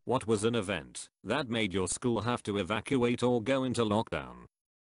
What was an event that made your school have to evacuate or go into lockdown?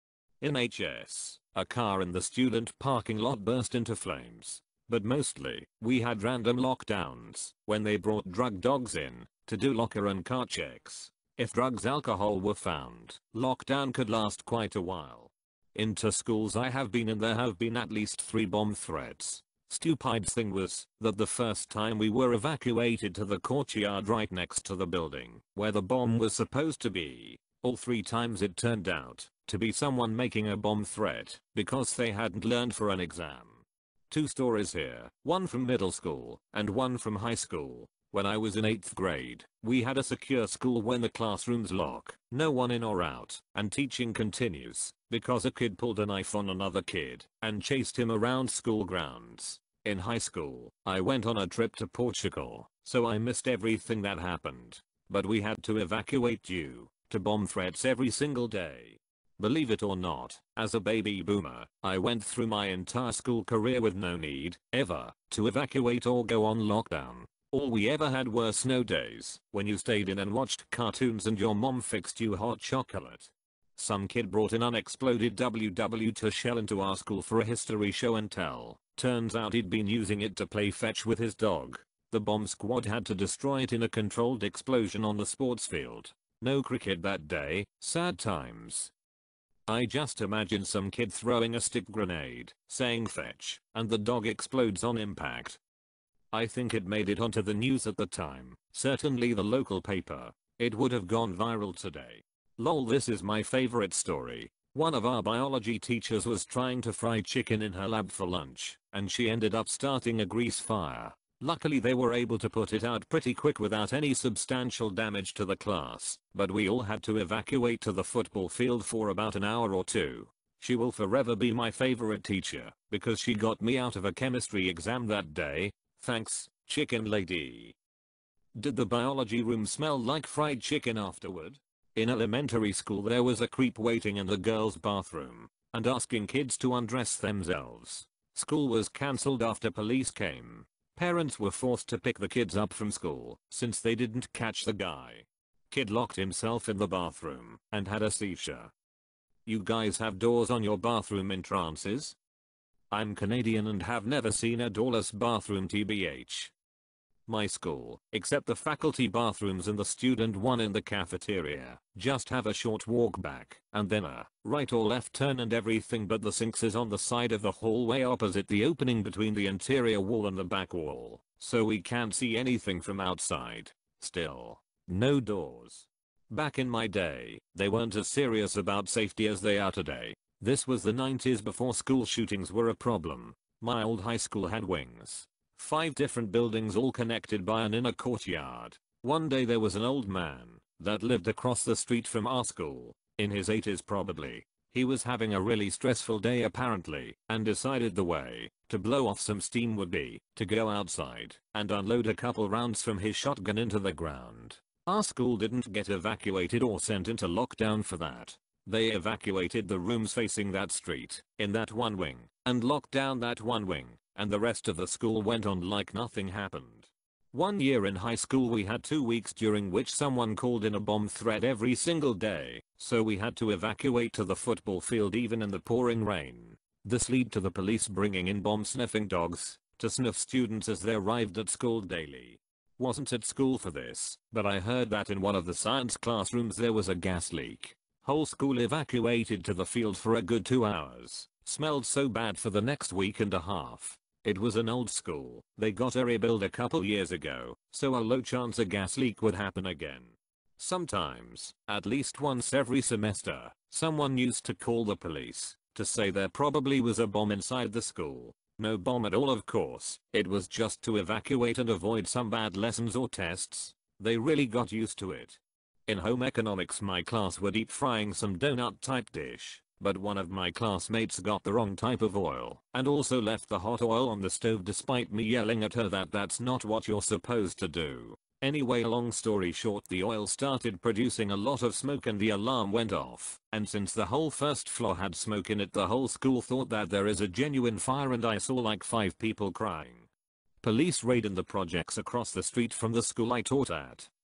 In HS, a car in the student parking lot burst into flames. But mostly, we had random lockdowns when they brought drug dogs in to do locker and car checks. If drugs alcohol were found, lockdown could last quite a while. Into schools I have been in, there have been at least 3 bomb threats. Stupid thing was that the first time we were evacuated to the courtyard right next to the building where the bomb was supposed to be, all 3 times it turned out to be someone making a bomb threat because they hadn't learned for an exam. 2 stories here, one from middle school and one from high school. When I was in 8th grade, we had a secure school when the classrooms lock, no one in or out, and teaching continues because a kid pulled a knife on another kid and chased him around school grounds. In high school, I went on a trip to Portugal, so I missed everything that happened. But we had to evacuate due to bomb threats every single day. Believe it or not, as a baby boomer, I went through my entire school career with no need, ever, to evacuate or go on lockdown. All we ever had were snow days, when you stayed in and watched cartoons and your mom fixed you hot chocolate. Some kid brought an unexploded WW2 shell into our school for a history show and tell. Turns out he'd been using it to play fetch with his dog. The bomb squad had to destroy it in a controlled explosion on the sports field. No cricket that day, sad times. I just imagine some kid throwing a stick grenade, saying fetch, and the dog explodes on impact. I think it made it onto the news at the time, certainly the local paper. It would have gone viral today. Lol, this is my favorite story. One of our biology teachers was trying to fry chicken in her lab for lunch, and she ended up starting a grease fire. Luckily they were able to put it out pretty quick without any substantial damage to the class, but we all had to evacuate to the football field for about an hour or 2. She will forever be my favorite teacher, because she got me out of a chemistry exam that day. Thanks, chicken lady. Did the biology room smell like fried chicken afterward? In elementary school there was a creep waiting in the girls' bathroom and asking kids to undress themselves. School was cancelled after police came. Parents were forced to pick the kids up from school since they didn't catch the guy. Kid locked himself in the bathroom and had a seizure. You guys have doors on your bathroom entrances? I'm Canadian and have never seen a doorless bathroom tbh. My school, except the faculty bathrooms and the student one in the cafeteria, just have a short walk back and then a right or left turn and everything but the sinks is on the side of the hallway opposite the opening between the interior wall and the back wall, so we can't see anything from outside. Still, no doors. Back in my day, they weren't as serious about safety as they are today. This was the 90s before school shootings were a problem. My old high school had wings. 5 different buildings all connected by an inner courtyard. One day there was an old man that lived across the street from our school, in his 80s probably. He was having a really stressful day apparently, and decided the way to blow off some steam would be to go outside and unload a couple rounds from his shotgun into the ground. Our school didn't get evacuated or sent into lockdown for that. They evacuated the rooms facing that street, in that one wing, and locked down that one wing, and the rest of the school went on like nothing happened. One year in high school we had 2 weeks during which someone called in a bomb threat every single day, so we had to evacuate to the football field even in the pouring rain. This led to the police bringing in bomb sniffing dogs to sniff students as they arrived at school daily. Wasn't at school for this, but I heard that in one of the science classrooms there was a gas leak. Whole school evacuated to the field for a good 2 hours. Smelled so bad for the next week and a half. It was an old school. They got a rebuild a couple years ago, so a low chance a gas leak would happen again. Sometimes, at least once every semester, someone used to call the police to say there probably was a bomb inside the school. No bomb at all, of course. It was just to evacuate and avoid some bad lessons or tests. They really got used to it. In home economics my class were deep frying some donut type dish, but one of my classmates got the wrong type of oil and also left the hot oil on the stove despite me yelling at her that that's not what you're supposed to do. Anyway, long story short, the oil started producing a lot of smoke and the alarm went off, and since the whole first floor had smoke in it the whole school thought that there is a genuine fire and I saw like 5 people crying. Police raid in the projects across the street from the school I taught at.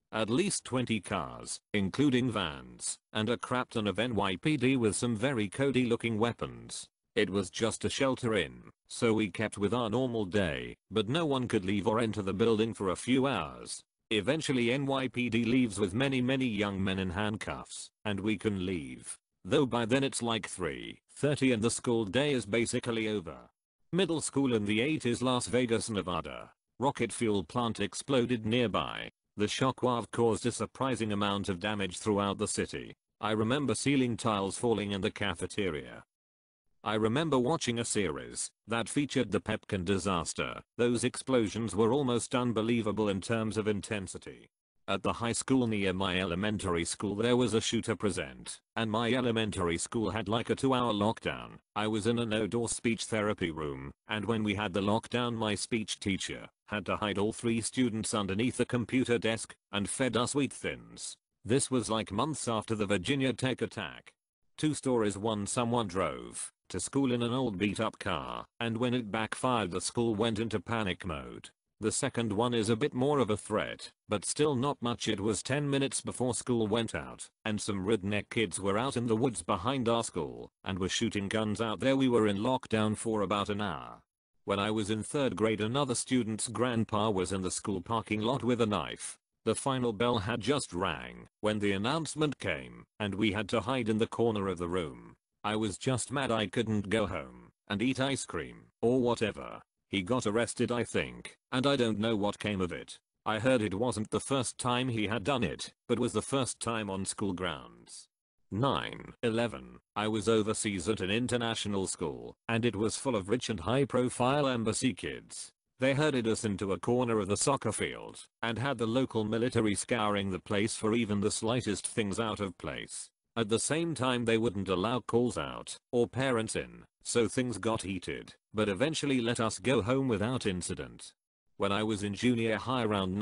At least 20 cars, including vans, and a crap ton of NYPD with some very cody looking weapons. It was just a shelter in, so we kept with our normal day, but no one could leave or enter the building for a few hours. Eventually NYPD leaves with many young men in handcuffs, and we can leave. Though by then it's like 3:30 and the school day is basically over. Middle school in the 80s, Las Vegas, Nevada. Rocket fuel plant exploded nearby. The shockwave caused a surprising amount of damage throughout the city. I remember ceiling tiles falling in the cafeteria. I remember watching a series that featured the Pepkin disaster. Those explosions were almost unbelievable in terms of intensity. At the high school near my elementary school there was a shooter present, and my elementary school had like a 2-hour lockdown. I was in a no-door speech therapy room, and when we had the lockdown my speech teacher had to hide all 3 students underneath a computer desk and fed us wheat thins. This was like months after the Virginia Tech attack. 2 stories. One, someone drove to school in an old beat-up car, and when it backfired the school went into panic mode. The second one is a bit more of a threat, but still not much. It was 10 minutes before school went out, and some redneck kids were out in the woods behind our school, and were shooting guns out there. We were in lockdown for about an hour. When I was in 3rd grade another student's grandpa was in the school parking lot with a knife. The final bell had just rang when the announcement came, and we had to hide in the corner of the room. I was just mad I couldn't go home and eat ice cream or whatever. He got arrested I think, and I don't know what came of it. I heard it wasn't the first time he had done it, but was the first time on school grounds. 9/11. I was overseas at an international school, and it was full of rich and high-profile embassy kids. They herded us into a corner of the soccer field, and had the local military scouring the place for even the slightest things out of place. At the same time they wouldn't allow calls out or parents in, so things got heated, but eventually let us go home without incident. When I was in junior high around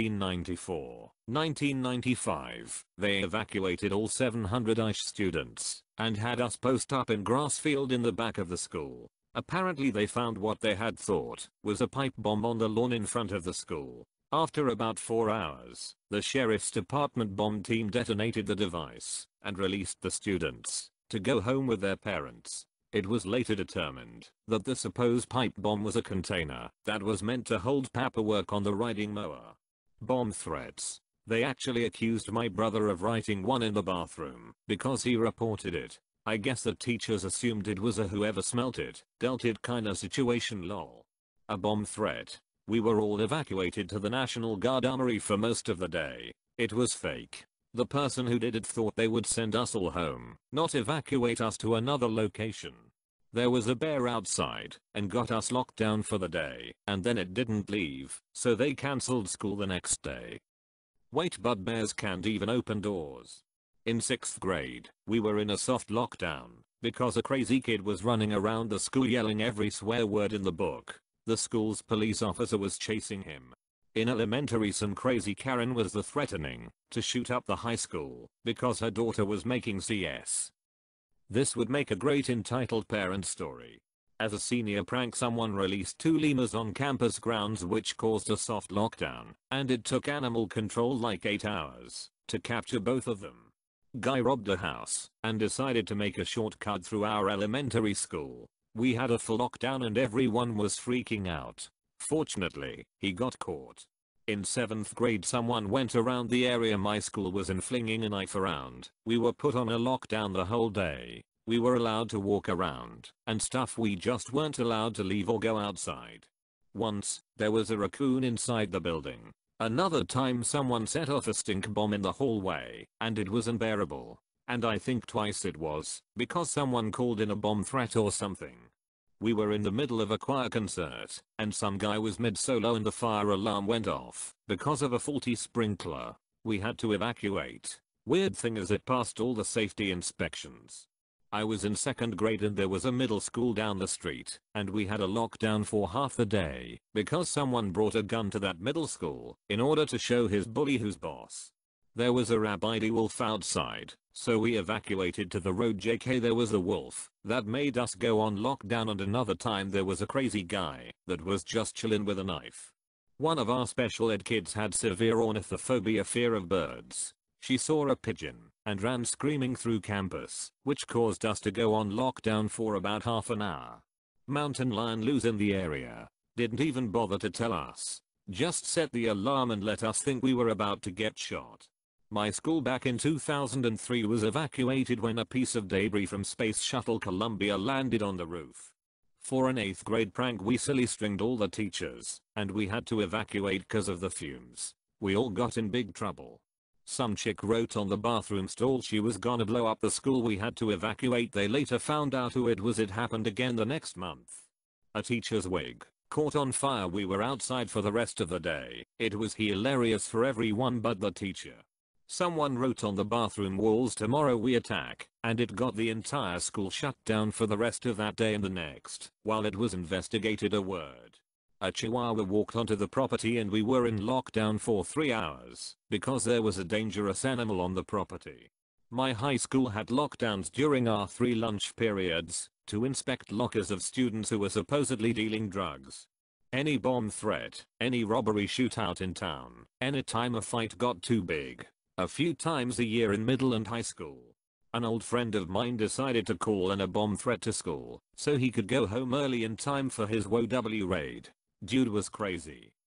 1994-1995, they evacuated all 700-ish students and had us post up in grass field in the back of the school. Apparently they found what they had thought was a pipe bomb on the lawn in front of the school. After about 4 hours, the sheriff's department bomb team detonated the device and released the students to go home with their parents. It was later determined that the supposed pipe bomb was a container that was meant to hold paperwork on the riding mower. Bomb threats. They actually accused my brother of writing one in the bathroom because he reported it. I guess the teachers assumed it was a whoever smelt it, dealt it kinda situation lol. A bomb threat. We were all evacuated to the National Guard Armory for most of the day. It was fake. The person who did it thought they would send us all home, not evacuate us to another location. There was a bear outside and got us locked down for the day, and then it didn't leave, so they cancelled school the next day. Wait, but bears can't even open doors. In 6th grade, we were in a soft lockdown because a crazy kid was running around the school yelling every swear word in the book. The school's police officer was chasing him. In elementary, some crazy Karen was threatening to shoot up the high school because her daughter was making CS. This would make a great entitled parent story. As a senior prank, someone released 2 lemurs on campus grounds, which caused a soft lockdown, and it took animal control like 8 hours to capture both of them. Guy robbed a house and decided to make a shortcut through our elementary school. We had a full lockdown and everyone was freaking out. Fortunately, he got caught. In 7th grade, someone went around the area my school was in flinging a knife around. We were put on a lockdown the whole day. We were allowed to walk around and stuff, we just weren't allowed to leave or go outside. Once, there was a raccoon inside the building. Another time someone set off a stink bomb in the hallway, and it was unbearable. And I think twice it was because someone called in a bomb threat or something. We were in the middle of a choir concert, and some guy was mid-solo and the fire alarm went off because of a faulty sprinkler. We had to evacuate. Weird thing is, it passed all the safety inspections. I was in 2nd grade and there was a middle school down the street, and we had a lockdown for half the day because someone brought a gun to that middle school in order to show his bully who's boss. There was a rabidi wolf outside, so we evacuated to the road. JK, there was a wolf that made us go on lockdown, and another time there was a crazy guy that was just chillin' with a knife. One of our special ed kids had severe ornithophobia, fear of birds. She saw a pigeon and ran screaming through campus, which caused us to go on lockdown for about half an hour. Mountain lion loose in the area. Didn't even bother to tell us. Just set the alarm and let us think we were about to get shot. My school back in 2003 was evacuated when a piece of debris from Space Shuttle Columbia landed on the roof. For an 8th grade prank we silly stringed all the teachers, and we had to evacuate cause of the fumes. We all got in big trouble. Some chick wrote on the bathroom stall she was gonna blow up the school. We had to evacuate. They later found out who it was. It happened again the next month. A teacher's wig caught on fire. We were outside for the rest of the day. It was hilarious for everyone but the teacher. Someone wrote on the bathroom walls, "Tomorrow we attack," and it got the entire school shut down for the rest of that day and the next while it was investigated. A word. A chihuahua walked onto the property and we were in lockdown for 3 hours because there was a dangerous animal on the property. My high school had lockdowns during our 3 lunch periods to inspect lockers of students who were supposedly dealing drugs. Any bomb threat, any robbery shootout in town, anytime a fight got too big. A few times a year in middle and high school. An old friend of mine decided to call in a bomb threat to school so he could go home early in time for his WOW raid. Dude was crazy.